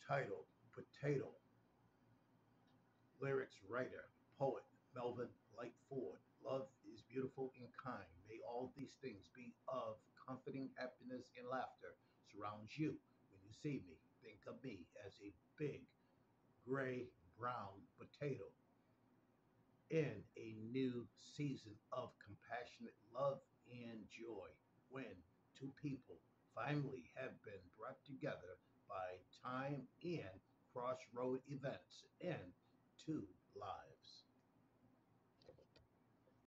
Title: Potato. Lyrics writer, poet Melvin Lightford. Love is beautiful and kind. May all these things be of comforting happiness and laughter surrounds you. When you see me, think of me as a big gray brown potato in a new season of compassionate love and joy when two people finally have been brought together by time and crossroad events in two lives.